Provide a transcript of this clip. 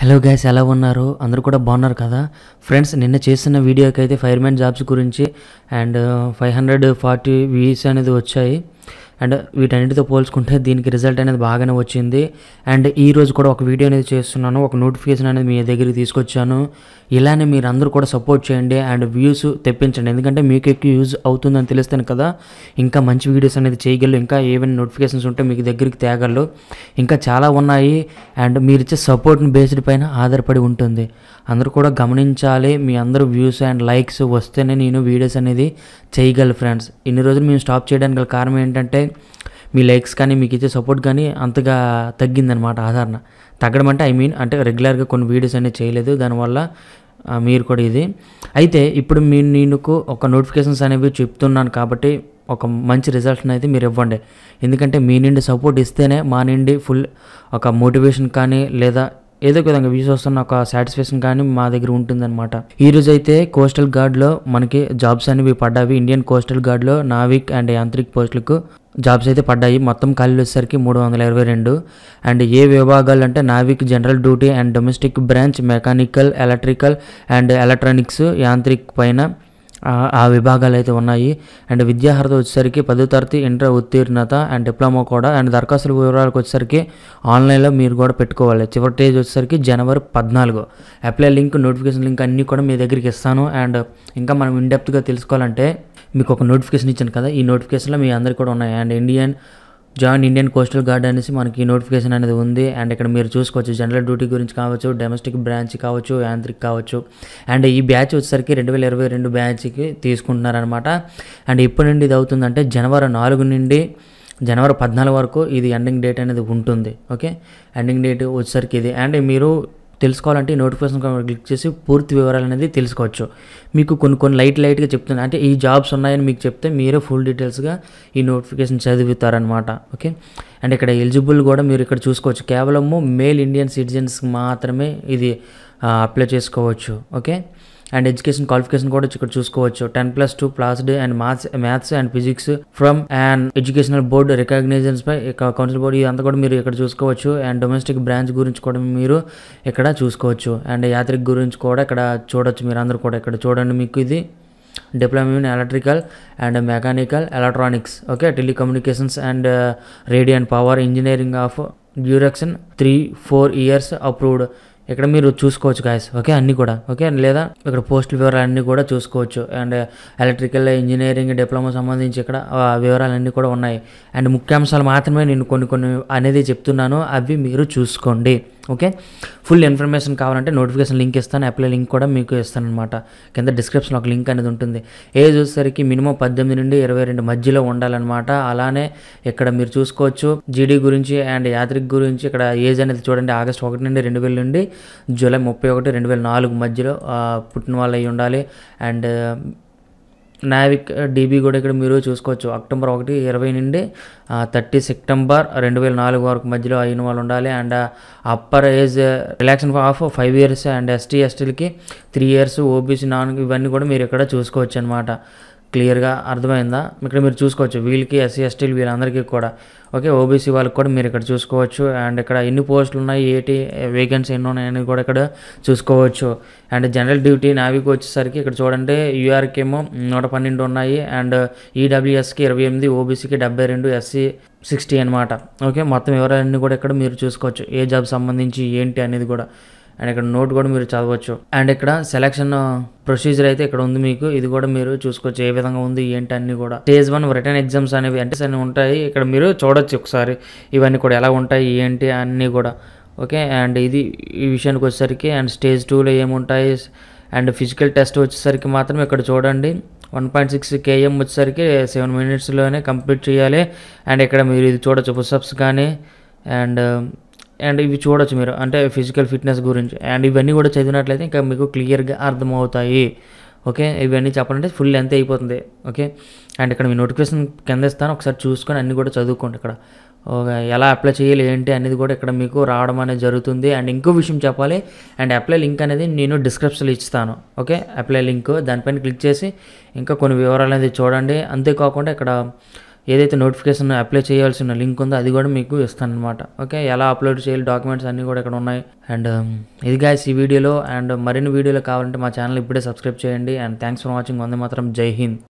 Hello guys, ఎలా ఉన్నారు? అందరూ కూడా బాగున్నారు కదా ఫ్రెండ్స్? నిన్న చేసిన వీడియోకి అయితే ఫైర్మెన్ జాబ్స్ గురించి అండ్ 540 వ్యూస్ అనేది వచ్చాయి. అండ్ వీటన్నిటితో పోల్చుకుంటే దీనికి రిజల్ట్ అనేది బాగానే వచ్చింది. అండ్ ఈరోజు కూడా ఒక వీడియో అనేది చేస్తున్నాను, ఒక నోటిఫికేషన్ అనేది మీ దగ్గరికి తీసుకొచ్చాను. ఇలానే మీరు అందరూ కూడా సపోర్ట్ చేయండి అండ్ వ్యూస్ తెప్పించండి, ఎందుకంటే మీకు ఎక్కువ యూజ్ అవుతుందని తెలిస్తేనే కదా ఇంకా మంచి వీడియోస్ అనేది చేయగలరు, ఇంకా ఏమైనా నోటిఫికేషన్స్ ఉంటే మీకు దగ్గరికి తేగలరు. ఇంకా చాలా ఉన్నాయి అండ్ మీరు ఇచ్చే సపోర్ట్ని బేస్డ్ పైన ఆధారపడి ఉంటుంది. అందరూ కూడా గమనించాలి, మీ అందరూ వ్యూస్ అండ్ లైక్స్ వస్తేనే నేను వీడియోస్ అనేది చేయగలను ఫ్రెండ్స్. ఇన్ని రోజులు మేము స్టాప్ చేయడానికి గల కారణం ఏంటంటే మీ లైక్స్ కానీ మీకు ఇచ్చే సపోర్ట్ కానీ అంతగా తగ్గిందనమాట. ఆధారణ తగ్గడం అంటే అంటే రెగ్యులర్గా కొన్ని వీడియోస్ అనేది చేయలేదు, దానివల్ల మీరు కూడా ఇది అయితే ఇప్పుడు నేను ఒక నోటిఫికేషన్స్ అనేవి చెప్తున్నాను కాబట్టి ఒక మంచి రిజల్ట్ని అయితే మీరు ఇవ్వండి, ఎందుకంటే మీ నుండి సపోర్ట్ ఇస్తేనే మా నుండి ఫుల్ ఒక మోటివేషన్ కానీ లేదా ఏదో ఒక విధంగా వ్యూస్ వస్తున్న ఒక సాటిస్ఫాక్షన్ కానీ మా దగ్గర ఉంటుందన్నమాట. ఈరోజు అయితే కోస్టల్ గార్డ్లో మనకి జాబ్స్ అనేవి పడ్డాయి. ఇండియన్ కోస్టల్ గార్డ్లో నావిక్ అండ్ యాంత్రిక్ పోస్టులకు జాబ్స్ అయితే పడ్డాయి. మొత్తం ఖాళీలు వచ్చేసరికి 322. అండ్ ఏ విభాగాలు అంటే Navik general duty and domestic branch, mechanical, electrical and electronics, Yantrik పైన ఆ విభాగాలు అయితే ఉన్నాయి. అండ్ విద్యార్హత వచ్చేసరికి 10వ తరగతి ఇంటర్ ఉత్తీర్ణత అండ్ డిప్లొమా కూడా. అండ్ దరఖాస్తుల వివరాలకు వచ్చేసరికి ఆన్లైన్లో మీరు కూడా పెట్టుకోవాలి. చివరి తేదీ వచ్చేసరికి జనవరి 14. అప్లై లింక్, నోటిఫికేషన్ లింక్ అన్నీ కూడా మీ దగ్గరికి ఇస్తాను. అండ్ ఇంకా మనం ఇన్డెప్త్గా తెలుసుకోవాలంటే మీకు ఒక నోటిఫికేషన్ ఇచ్చాను కదా, ఈ నోటిఫికేషన్లో మీ అందరికీ కూడా ఉన్నాయి. అండ్ ఇండియన్ కోస్టల్ గార్డ్ అనేసి మనకి నోటిఫికేషన్ అనేది ఉంది. అండ్ ఇక్కడ మీరు చూసుకోవచ్చు జనరల్ డ్యూటీ గురించి కావచ్చు, డొమెస్టిక్ బ్రాంచ్ కావచ్చు, యాంత్రిక్ కావచ్చు. అండ్ ఈ బ్యాచ్ వచ్చేసరికి 2022 బ్యాచ్కి తీసుకుంటున్నారనమాట. అండ్ ఇప్పటి నుండి ఇది అవుతుందంటే జనవరి 4 నుండి జనవరి 14 వరకు ఇది ఎండింగ్ డేట్ అనేది ఉంటుంది. ఓకే, ఎండింగ్ డేట్ వచ్చేసరికి ఇది. అండ్ మీరు తెలుసుకోవాలంటే ఈ నోటిఫికేషన్ క్లిక్ చేసి పూర్తి వివరాలు అనేది తెలుసుకోవచ్చు. మీకు కొన్ని లైట్గా చెప్తుంది, అంటే ఈ జాబ్స్ ఉన్నాయని మీకు చెప్తే మీరే ఫుల్ డీటెయిల్స్గా ఈ నోటిఫికేషన్ చదువుతారనమాట. ఓకే, అండ్ ఇక్కడ ఎలిజిబుల్ కూడా మీరు ఇక్కడ చూసుకోవచ్చు, కేవలము మేల్ ఇండియన్ సిటిజన్స్ మాత్రమే ఇది అప్లై చేసుకోవచ్చు. ఓకే, అండ్ ఎడ్యుకేషన్ క్వాలిఫికేషన్ కూడా ఇక్కడ చూసుకోవచ్చు. 10+2 passed and maths and physics from and educational board recognitions by council board, ఇదంతా కూడా మీరు ఇక్కడ చూసుకోవచ్చు. అండ్ డొమెస్టిక్ బ్రాంచ్ గురించి కూడా మీరు ఇక్కడ చూసుకోవచ్చు. అండ్ యాత్రిక్ గురించి కూడా ఇక్కడ చూడొచ్చు. మీరు అందరూ కూడా ఇక్కడ చూడండి, మీకు ఇది diploma in electrical and mechanical electronics, okay, telecommunications and radio and power engineering of duration 3-4 years approved. ఇక్కడ మీరు చూసుకోవచ్చు గాయస్. ఓకే, అన్నీ కూడా ఓకే, లేదా ఇక్కడ పోస్టుల వివరాలన్నీ కూడా చూసుకోవచ్చు. అండ్ ఎలక్ట్రికల్ ఇంజనీరింగ్ డిప్లొమా సంబంధించి ఇక్కడ వివరాలన్నీ కూడా ఉన్నాయి. అండ్ ముఖ్యాంశాలు మాత్రమే నేను కొన్ని అనేది చెప్తున్నాను, అవి మీరు చూసుకోండి. ఓకే, ఫుల్ ఇన్ఫర్మేషన్ కావాలంటే నోటిఫికేషన్ లింక్ ఇస్తాను, అప్లై లింక్ కూడా మీకు ఇస్తాను అనమాట. కింద డిస్క్రిప్షన్లో ఒక లింక్ అనేది ఉంటుంది. ఏజ్ వచ్చేసరికి మినిమం 18 నుండి 22 మధ్యలో ఉండాలన్నమాట. అలానే ఇక్కడ మీరు చూసుకోవచ్చు జీడీ గురించి అండ్ యాత్రిక్ గురించి. ఇక్కడ ఏజ్ అనేది చూడండి, ఆగస్ట్ 1 నుండి 2000 నుండి జూలై 31, 2004 మధ్యలో పుట్టిన వాళ్ళు అయి ఉండాలి. అండ్ నావిక్ డీబీ కూడా ఇక్కడ మీరు చూసుకోవచ్చు, అక్టోబర్ 1, 2020 నుండి 30 సెప్టెంబర్ 2004 వరకు మధ్యలో అయిన వాళ్ళు ఉండాలి. And upper age relaxation of 5 years and ఎస్టీలకి 3 years, ఓబీసీ 4, ఇవన్నీ కూడా మీరు ఇక్కడ చూసుకోవచ్చు అనమాట. క్లియర్గా అర్థమైందా? ఇక్కడ మీరు చూసుకోవచ్చు వీళ్ళకి, ఎస్సీ ఎస్టీలు వీళ్ళందరికీ కూడా. ఓకే, ఓబీసీ వాళ్ళకి కూడా మీరు ఇక్కడ చూసుకోవచ్చు. అండ్ ఇక్కడ ఎన్ని పోస్టులు ఉన్నాయి, ఏటి వేకెన్సీ ఎన్ని ఉన్నాయని కూడా ఇక్కడ చూసుకోవచ్చు. అండ్ జనరల్ డ్యూటీ నావిక్ వచ్చేసరికి ఇక్కడ చూడండి, యూఆర్కి ఏమో 112 ఉన్నాయి. అండ్ ఈడబ్ల్యూఎస్కి 28, ఓబీసీకి 72, ఎస్సీ 60 అనమాట. ఓకే, మొత్తం వివరాలన్నీ కూడా ఇక్కడ మీరు చూసుకోవచ్చు, ఏ జాబ్ సంబంధించి ఏంటి అనేది కూడా. అండ్ ఇక్కడ నోట్ కూడా మీరు చదవచ్చు. అండ్ ఇక్కడ సెలక్షన్ ప్రొసీజర్ అయితే ఇక్కడ ఉంది మీకు, ఇది కూడా మీరు చూసుకోవచ్చు ఏ విధంగా ఉంది ఏంటి అన్నీ కూడా. స్టేజ్ 1 రిటర్న్ ఎగ్జామ్స్ అనేవి అంటే అన్నీ ఉంటాయి, ఇక్కడ మీరు చూడొచ్చు ఒకసారి ఇవన్నీ కూడా ఎలా ఉంటాయి ఏంటి అన్నీ కూడా. ఓకే, అండ్ ఇది ఈ విషయానికి వచ్చేసరికి. అండ్ స్టేజ్ 2లో ఏముంటాయి, అండ్ ఫిజికల్ టెస్ట్ వచ్చేసరికి మాత్రం ఇక్కడ చూడండి 1.6 km వచ్చేసరికి 7 minutesలోనే కంప్లీట్ చేయాలి. అండ్ ఇక్కడ మీరు ఇది చూడొచ్చు పుషప్స్ కానీ అండ్ ఇవి చూడొచ్చు మీరు, అంటే ఫిజికల్ ఫిట్నెస్ గురించి. అండ్ ఇవన్నీ కూడా చదివినట్లయితే ఇంకా మీకు క్లియర్గా అర్థమవుతాయి. ఓకే, ఇవన్నీ చెప్పాలంటే ఫుల్ లెంత్ అయిపోతుంది. ఓకే, అండ్ ఇక్కడ మీ నోటిఫికేషన్ కింద ఇస్తాను, ఒకసారి చూసుకొని అన్నీ కూడా చదువుకోండి. ఇక్కడ ఎలా అప్లై చేయాలి ఏంటి అనేది కూడా ఇక్కడ మీకు రావడం అనేది జరుగుతుంది. అండ్ ఇంకో విషయం చెప్పాలి, అండ్ అప్లై లింక్ అనేది నేను డిస్క్రిప్షన్లో ఇస్తాను. ఓకే, అప్లై లింక్ దానిపైన క్లిక్ చేసి ఇంకా కొన్ని వివరాలు అనేది చూడండి. అంతేకాకుండా ఇక్కడ ఏదైతే నోటిఫికేషన్ అప్లై చేయాల్సిన లింక్ ఉందో అది కూడా మీకు ఇస్తాను అనమాట. ఓకే, ఎలా అప్లోడ్ చేయాలి, డాక్యుమెంట్స్ అన్నీ కూడా ఇక్కడ ఉన్నాయి. అండ్ ఇది గాయ్స్ ఈ వీడియోలో. అండ్ మరిన్ని వీడియోలు కావాలంటే మా ఛానల్ ఇప్పుడే సబ్స్క్రైబ్ చేయండి. And thanks for watching. వందే మాత్రం. జై హింద్.